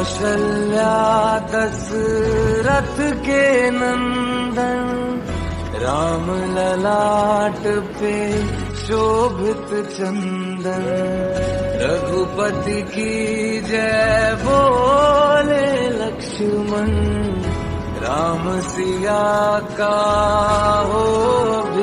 कौशल्या दशरथ के नंदन, राम ललाट पे शोभित चंदन। रघुपति की जय बोले लक्ष्मण, राम सिया का हो